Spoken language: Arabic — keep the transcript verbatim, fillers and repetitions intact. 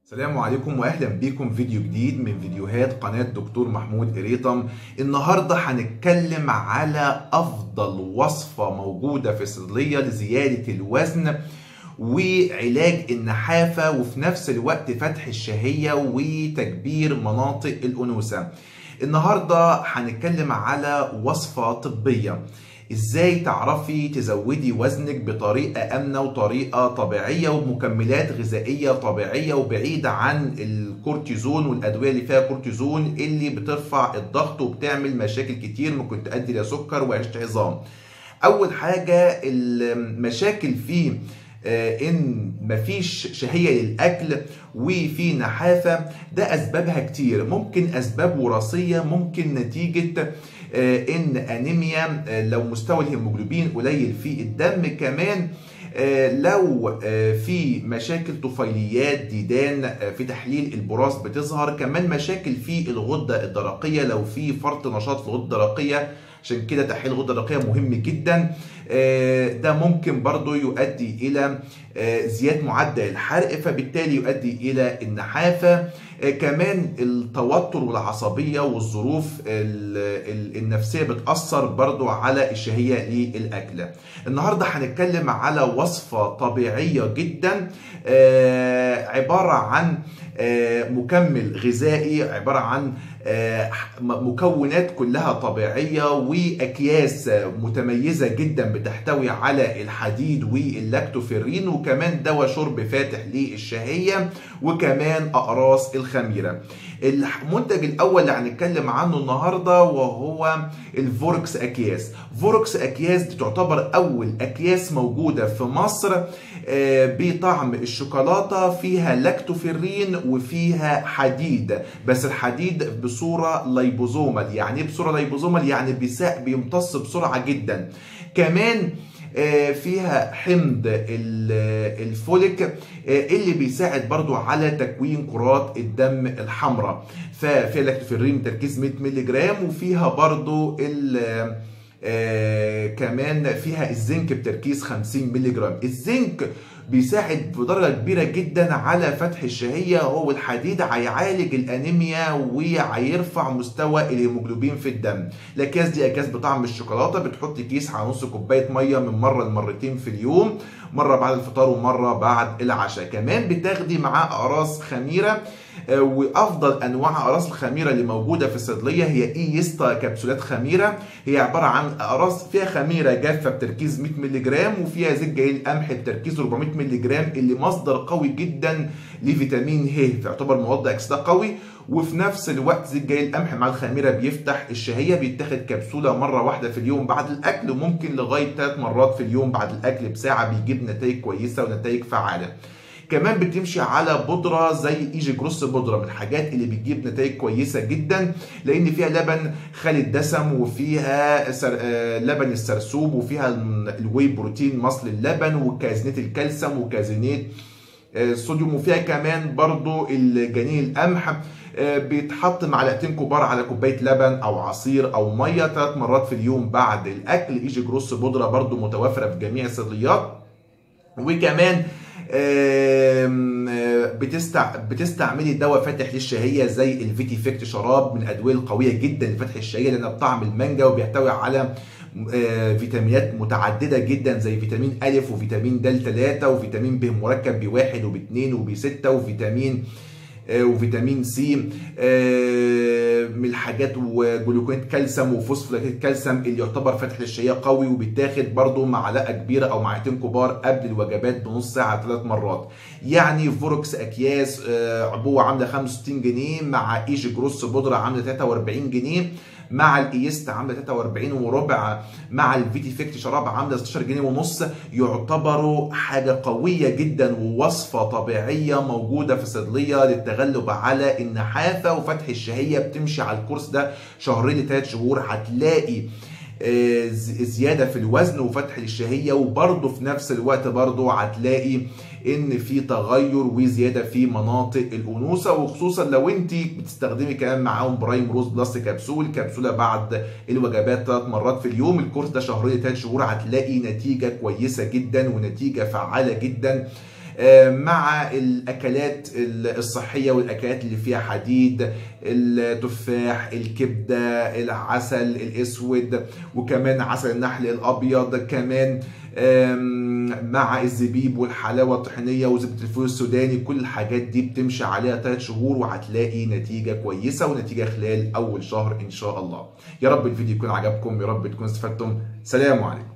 السلام عليكم واهلا بيكم فيديو جديد من فيديوهات قناة دكتور محمود قريطم. النهاردة هنتكلم على افضل وصفة موجودة في الصيدلية لزيادة الوزن وعلاج النحافة وفي نفس الوقت فتح الشهية وتكبير مناطق الأنوثة. النهاردة هنتكلم على وصفة طبية ازاي تعرفي تزودي وزنك بطريقة آمنة وطريقة طبيعية وبمكملات غذائية طبيعية وبعيدة عن الكورتيزون والأدوية اللي فيها كورتيزون اللي بترفع الضغط وبتعمل مشاكل كتير ممكن تؤدي إلى سكر وعشت عظام. أول حاجة المشاكل فيه ان مفيش شهية للاكل وفي نحافة، ده اسبابها كتير، ممكن اسباب وراثية، ممكن نتيجة ان انيميا لو مستوى الهيموجلوبين قليل في الدم، كمان لو في مشاكل طفيليات ديدان في تحليل البراز بتظهر، كمان مشاكل في الغدة الدرقية لو في فرط نشاط في الغدة الدرقية، عشان كده تحليل الغدة الدرقية مهم جدا. ده ممكن برضو يؤدي إلى زيادة معدل الحرق فبالتالي يؤدي إلى النحافة. كمان التوتر والعصبية والظروف النفسية بتأثر برضو على الشهية للأكل. النهاردة هنتكلم على وصفة طبيعية جدا عبارة عن مكمل غذائي، عبارة عن مكونات كلها طبيعية وأكياس متميزة جدا بتحتوي على الحديد واللاكتوفيرين، وكمان دواء شرب فاتح للشهية، وكمان أقراص الخميرة. المنتج الأول اللي هنتكلم عنه النهاردة وهو الفوركس أكياس. فوركس أكياس دي تعتبر أول أكياس موجودة في مصر بطعم الشوكولاتة، فيها لاكتوفيرين وفيها حديد، بس الحديد بصورة ليبوزومال. يعني بصورة ليبوزومال يعني بيمتص بسرعة جدا. كمان فيها حمض الفوليك اللي بيساعد برضو على تكوين كرات الدم الحمراء. ففيها لاكتوفيرين تركيز مية مللي جرام، وفيها برضو ال آه كمان فيها الزنك بتركيز خمسين مللي جرام. الزنك بيساعد بدرجة كبيرة جدا على فتح الشهية، هو الحديد هيعالج الأنيميا وهيرفع مستوى الهيموجلوبين في الدم. الأكياس دي أكياس بطعم الشوكولاتة، بتحط كيس على نص كوباية مية من مرة لمرتين في اليوم، مرة بعد الفطار ومرة بعد العشاء. كمان بتاخدي معاه أقراص خميرة، وافضل انواع اقراص الخميره اللي موجوده في الصيدليه هي ايستا كبسولات خميره. هي عباره عن اقراص فيها خميره جافه بتركيز مية مللي جرام، وفيها زيت جليل قمح بتركيز أربعمية مللي جرام اللي مصدر قوي جدا لفيتامين ه، فيعتبر مضاد اكسده قوي. وفي نفس الوقت زيت جليل القمح مع الخميره بيفتح الشهيه. بيتاخد كبسوله مره واحده في اليوم بعد الاكل، وممكن لغايه ثلاث مرات في اليوم بعد الاكل بساعه، بيجيب نتائج كويسه ونتائج فعاله. كمان بتمشي على بودره زي ايجي جروس بودره، من الحاجات اللي بتجيب نتائج كويسه جدا، لان فيها لبن خالي الدسم، وفيها لبن السرسوب، وفيها الواي بروتين مصل اللبن، وكازينات الكالسيوم، وكازينات الصوديوم، وفيها كمان برضو الجنين القمح. بيتحط معلقتين كبار على كوبايه لبن او عصير او ميه ثلاث مرات في اليوم بعد الاكل. ايجي جروس بودره برضو متوفره في جميع الصيدليات. وكمان بتستع... بتستعملي دواء فاتح للشهيه زي الفيتي فيكت شراب، من الادويه القويه جدا لفتح الشهيه لانها بطعم المانجا، وبيحتوي على فيتامينات متعدده جدا زي فيتامين أ وفيتامين د ثلاثة وفيتامين ب مركب ب واحد وب اثنين وب ستة وفيتامين وفيتامين سي من الحاجات، وجلوكونات كالسيوم وفوسفوليبيد كالسيوم اللي يعتبر فتح للشهيه قوي، وبيتاخد برضو معلقه كبيره او معلقتين كبار قبل الوجبات بنص ساعه ثلاث مرات. يعني فوركس اكياس عبوه عامله خمسة وستين جنيه، مع ايجي جروس بودره عامله ثلاثة وأربعين جنيه، مع الايست عامله ثلاثة وأربعين وربع، مع الفيتي فيكت شراب عامله ستاشر جنيه ونص. يعتبروا حاجه قويه جدا ووصفه طبيعيه موجوده في الصيدليه للتغلب على النحافه وفتح الشهيه. بتمشي على الكورس ده شهرين لثلاث شهور، هتلاقي زياده في الوزن وفتح الشهيه، وبرضه في نفس الوقت برضه هتلاقي ان في تغير وزياده في مناطق الانوثه، وخصوصا لو انت بتستخدمي كمان معاهم برايم روز بلس كبسول كبسوله بعد الوجبات ثلاث مرات في اليوم. الكورس ده شهرين ثلاث شهور هتلاقي نتيجه كويسه جدا ونتيجه فعاله جدا مع الاكلات الصحيه والاكلات اللي فيها حديد، التفاح، الكبده، العسل الاسود، وكمان عسل النحل الابيض، كمان مع الزبيب والحلاوه الطحينيه وزبده الفول السوداني. كل الحاجات دي بتمشي عليها ثلاث شهور وهتلاقي نتيجه كويسه ونتيجه خلال اول شهر ان شاء الله. يا رب الفيديو يكون عجبكم، يا رب تكونوا استفدتم. سلام عليكم.